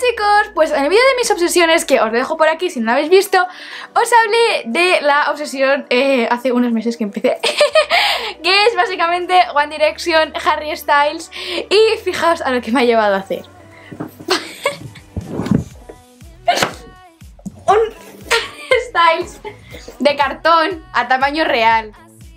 chicos, pues en el vídeo de mis obsesiones, que os dejo por aquí si no lo habéis visto, os hablé de la obsesión hace unos meses que empecé que es básicamente One Direction, Harry Styles. Y fijaos a lo que me ha llevado a hacer. Un Styles de cartón a tamaño real.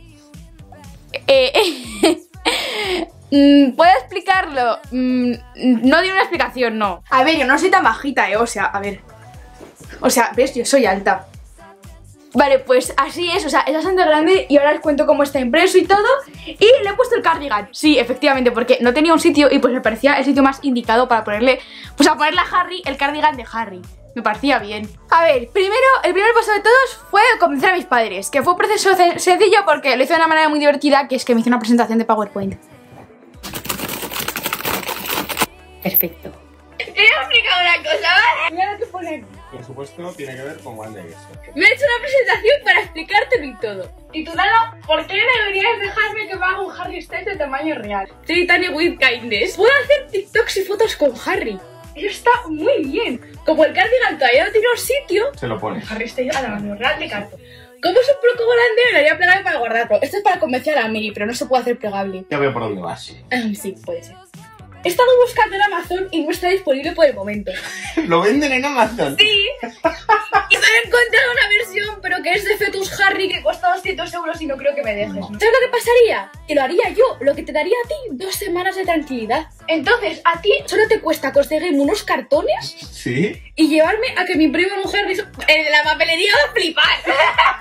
¿Puedo explicarlo? No di una explicación, no. A ver, yo no soy tan bajita, o sea, a ver. O sea, ves, yo soy alta. Vale, pues así es, o sea, es bastante grande. Y ahora os cuento cómo está impreso y todo. Y le he puesto el cardigan. Sí, efectivamente, porque no tenía un sitio y pues me parecía el sitio más indicado para ponerle, pues a ponerle a Harry el cardigan de Harry. Me parecía bien. A ver, primero, el primer paso de todos fue convencer a mis padres, que fue un proceso sencillo porque lo hice de una manera muy divertida, que es que me hice una presentación de PowerPoint. Perfecto. Te voy a explicar una cosa, ¿vale? Mira lo que pone aquí. Por supuesto, tiene que ver con One Direction. Me he hecho una presentación para explicártelo y todo. Titulada ¿Por qué deberías dejarme que me haga un Harry Styles de tamaño real? Soy Tania with kindness. Puedo hacer TikToks y fotos con Harry. Eso está muy bien. Como el cardigan todavía no tiene un sitio, Se lo pone. Harry Styles a tamaño real de cartón. Como es un poco grande, me lo haría plegable para guardarlo. Esto es para convencer a la Miri, pero no se puede hacer plegable. Ya veo por dónde vas. Sí, puede ser. He estado buscando en Amazon y no está disponible por el momento. ¿Lo venden en Amazon? Sí. Y me he encontrado una versión, pero que es de Fetus Harry, que cuesta 200 euros y no creo que me dejes. ¿No? ¿Sabes lo que pasaría? Que lo haría yo, lo que te daría a ti 2 semanas de tranquilidad. Entonces, a ti solo te cuesta conseguirme unos cartones ¿Sí? y llevarme a que mi primo un Harry... El de la papelería va a flipar.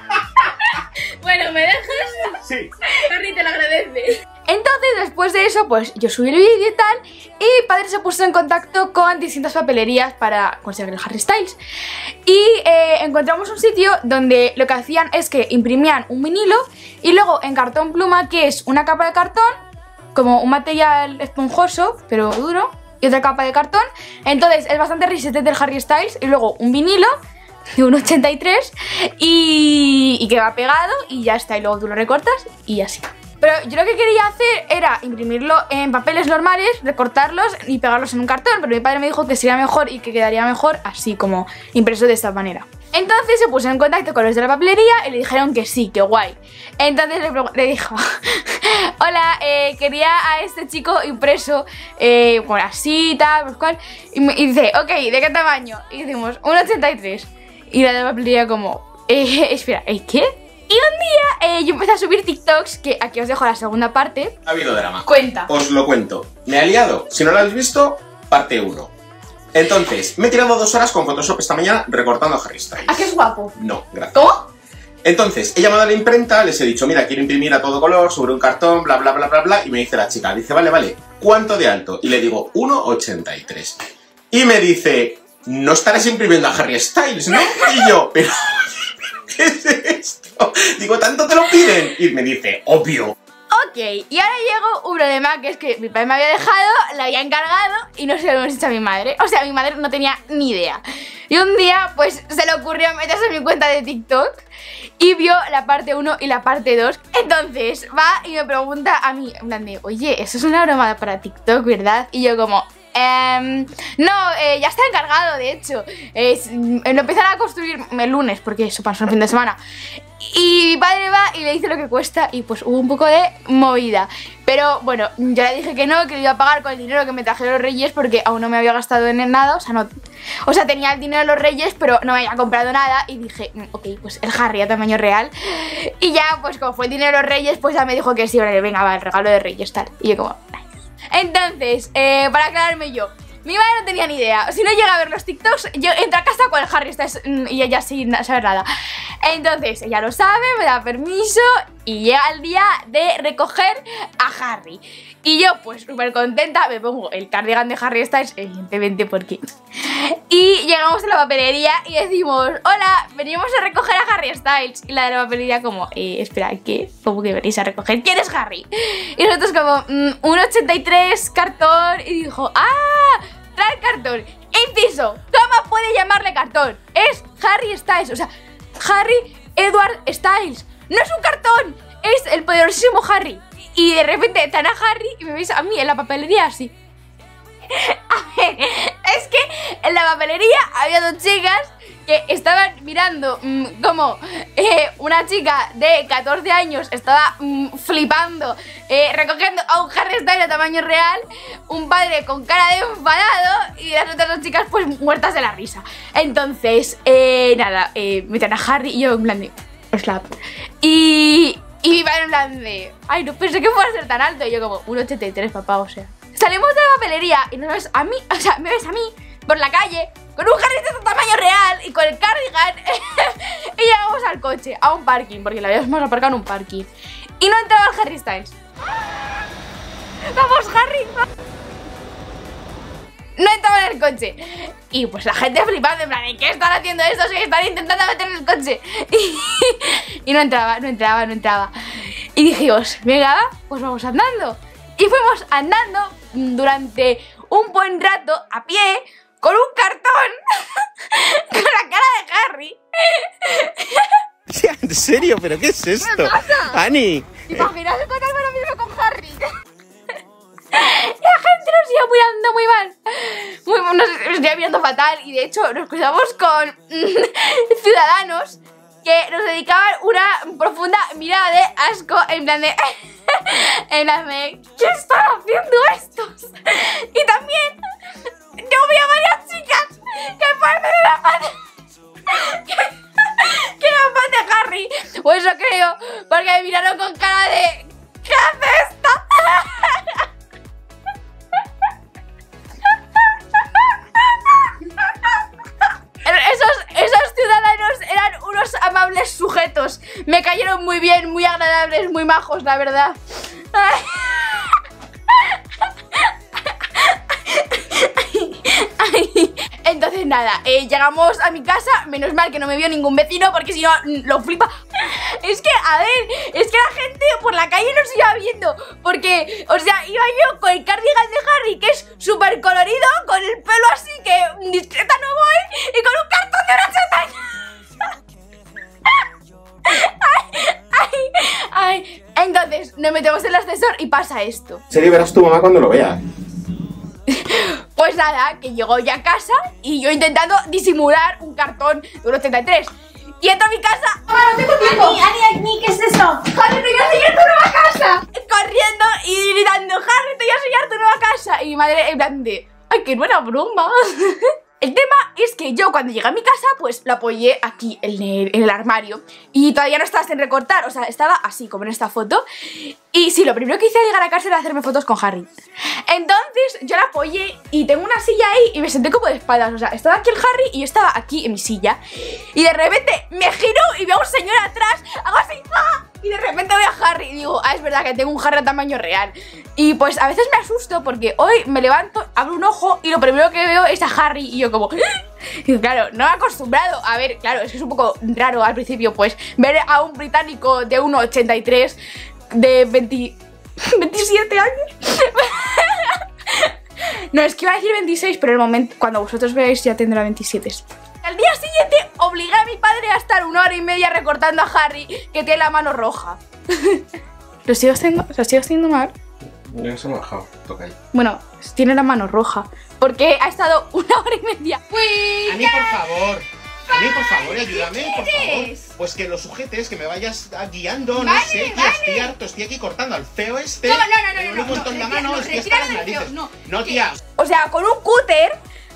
Bueno, ¿me dejas? Sí. Harry te lo agradece. Entonces, después de eso, pues yo subí el vídeo y tal, y padre se puso en contacto con distintas papelerías para conseguir el Harry Styles. Y encontramos un sitio donde lo que hacían es que imprimían un vinilo y luego en cartón pluma, que es una capa de cartón, como un material esponjoso, pero duro, y otra capa de cartón. Entonces es bastante resistente el Harry Styles, y luego un vinilo de 1,83 y que va pegado y ya está, y luego tú lo recortas y así. Pero yo lo que quería hacer era imprimirlo en papeles normales, recortarlos y pegarlos en un cartón, pero mi padre me dijo que sería mejor y que quedaría mejor así, como impreso de esta manera. Entonces se puso en contacto con los de la papelería y le dijeron que sí, que guay. Entonces le dijo, hola, quería a este chico impreso, por así, tal, pues cual. Y dice, ok, ¿de qué tamaño? Y decimos, 1,83. Y la de la papelería como, espera, ¿qué? Y un día yo empecé a subir TikToks, que aquí os dejo la segunda parte. Ha habido drama. Cuenta. Os lo cuento. Me ha liado. Si no lo habéis visto, parte 1. Entonces, me he tirado 2 horas con Photoshop esta mañana recortando a Harry Styles. ¿A qué es guapo? No, gracias. ¿Cómo? Entonces, he llamado a la imprenta, les he dicho, mira, quiero imprimir a todo color sobre un cartón, bla, bla, bla, bla, bla. Y me dice la chica, dice, vale, ¿cuánto de alto? Y le digo, 1,83. Y me dice, no estarás imprimiendo a Harry Styles, ¿no? Y yo, pero... ¿qué es esto? Digo, ¿tanto te lo piden? Y me dice, obvio. Ok, y ahora llegó un problema, que es que mi padre me había dejado, lo había encargado y no se lo hemos dicho a mi madre. O sea, mi madre no tenía ni idea. Y un día, pues, se le ocurrió meterse en mi cuenta de TikTok y vio la parte 1 y la parte 2. Entonces va y me pregunta a mí, en plan de, oye, eso es una broma para TikTok, ¿verdad? Y yo como... no, ya está encargado, de hecho. Lo empiezan a construir el lunes, porque eso pasó el fin de semana. Y mi padre va y le dice lo que cuesta y pues hubo un poco de movida. Pero bueno, yo le dije que no, que lo iba a pagar con el dinero que me trajeron los reyes, porque aún no me había gastado en nada, o sea, tenía el dinero de los reyes, pero no me había comprado nada. Y dije, ok, pues el Harry a tamaño real. Y ya, pues como fue el dinero de los reyes, pues ya me dijo que sí, vale, venga, va, el regalo de reyes, tal. Y yo como... Entonces, para aclararme yo, mi madre no tenía ni idea. Si no llega a ver los TikToks, yo entro a casa con el Harry Styles y ella sin saber nada. Entonces, ella lo sabe, me da permiso y llega el día de recoger a Harry. Y yo, pues súper contenta, me pongo el cardigan de Harry Styles, evidentemente porque... Y llegamos a la papelería y decimos, hola, venimos a recoger a Harry Styles. Y la de la papelería como, espera, ¿qué? ¿Cómo que venís a recoger? ¿Quién es Harry? Y nosotros como, 1,83, cartón. Y dijo, ¡ah! Trae cartón. Inciso, ¿cómo puede llamarle cartón? Es Harry Styles, o sea, Harry Edward Styles. No es un cartón, es el poderosísimo Harry. Y de repente están a Harry y me veis a mí en la papelería así. A ver, es que en la papelería había dos chicas que estaban mirando como una chica de 14 años estaba flipando, recogiendo a un Harry Styles de tamaño real, un padre con cara de enfadado y las otras dos chicas pues muertas de la risa. Entonces, nada, meten a Harry y yo en plan de slap. Y mi padre en plan de, ay, no pensé que fuera a ser tan alto. Y yo como, 1,83, papá, o sea. Salimos de la papelería y nos ves a mí, o sea, me ves a mí por la calle con un Harry de tamaño real y con el cardigan. Y llegamos al coche, a un parking, porque la habíamos aparcado en un parking. Y no entraba el Harry Styles. ¡Vamos, Harry! No entraba en el coche. Y pues la gente flipando, en plan, ¿qué están haciendo estos? Que están intentando meter en el coche. Y no entraba. Y dijimos, venga, pues vamos andando. Y fuimos andando durante un buen rato a pie con un cartón con la cara de Harry. ¿En serio? ¿Pero qué es esto? ¿Qué pasa? Ani. Imaginaos encontrarme lo mismo con Harry. Y la gente nos iba mirando muy mal. Nos iba mirando fatal. Y de hecho nos cruzamos con ciudadanos que nos dedicaban una profunda mirada de asco. En plan de... ¿qué están haciendo estos? Y también yo vi a varias chicas que parte de la pata que eran fan de Harry. O eso creo, porque me miraron con cara de ¿qué hace esta? Esos ciudadanos eran unos amables sujetos. Me cayeron muy bien, muy agradables, muy majos, la verdad. Entonces nada, llegamos a mi casa. Menos mal que no me vio ningún vecino, porque si no, lo flipa. Es que, a ver, es que la gente por la calle nos iba viendo. Porque, o sea, iba yo con el cardigan de Harry, que es súper colorido, con el pelo así, que discreta no voy, y con un cartón de 8 años. Ay. Entonces, nos metemos en el ascensor y pasa esto. Serio, verás tu mamá cuando lo vea. Pues nada, que llegó ya a casa y yo intentando disimular un cartón de 1,83. Y entro a mi casa. ¡Mamá, no tengo tiempo! Ani, ¿qué es eso? ¡Harry, te voy a enseñar tu nueva casa! Corriendo y gritando, Harry, te voy a enseñar tu nueva casa. Y mi madre en plan de, ¡ay, qué buena broma! El tema es que yo cuando llegué a mi casa, pues lo apoyé aquí en el armario. Y todavía no estaba sin recortar, o sea, estaba así como en esta foto. Y sí, lo primero que hice al llegar a casa era hacerme fotos con Harry. Entonces yo la apoyé y tengo una silla ahí y me senté como de espaldas. O sea, estaba aquí el Harry y yo estaba aquí en mi silla. Y de repente me giro y veo a un señor atrás, hago así, ¡ah! Y de repente veo a Harry y digo, es verdad que tengo un Harry a tamaño real. Y pues a veces me asusto porque hoy me levanto, abro un ojo y lo primero que veo es a Harry. Y yo como... Y claro, no me he acostumbrado. A ver, claro, es que es un poco raro al principio pues ver a un británico de 1,83 de 27 años. No, es que iba a decir 26, pero en el momento, cuando vosotros veáis ya tendrá 27. Al día siguiente obligué a mi padre a estar 1 hora y media recortando a Harry, que tiene la mano roja. ¿Lo sigo haciendo mal? Ya se me ha bajado, toca ahí. Bueno, tiene la mano roja, porque ha estado 1 hora y media. Ani, por favor. Ani, por favor, ayúdame, por favor. Pues que lo sujetes, que me vayas guiando, no sé, tía, estoy harto, estoy aquí cortando al feo este. No, un montón en la mano, estoy hasta las narices. No, tía. O sea, con un cúter,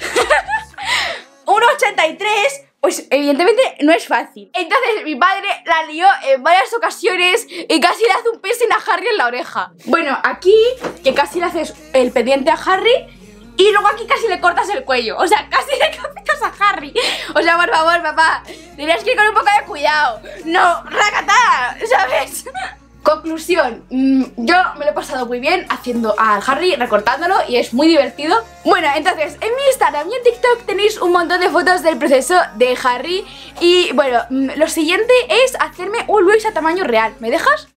1,83, pues evidentemente no es fácil. Entonces mi padre la lió en varias ocasiones y casi le hace un piercing a Harry en la oreja. Bueno, aquí, que casi le haces el pendiente a Harry. Y luego aquí casi le cortas el cuello. O sea, casi le cortas a Harry. O sea, por favor, papá, tendrías que ir con un poco de cuidado. No, racatá, ¿sabes? Conclusión, yo me lo he pasado muy bien haciendo a Harry, recortándolo, y es muy divertido. Bueno, entonces, en mi Instagram y en TikTok tenéis un montón de fotos del proceso de Harry. Y bueno, lo siguiente es hacerme un Luis a tamaño real. ¿Me dejas?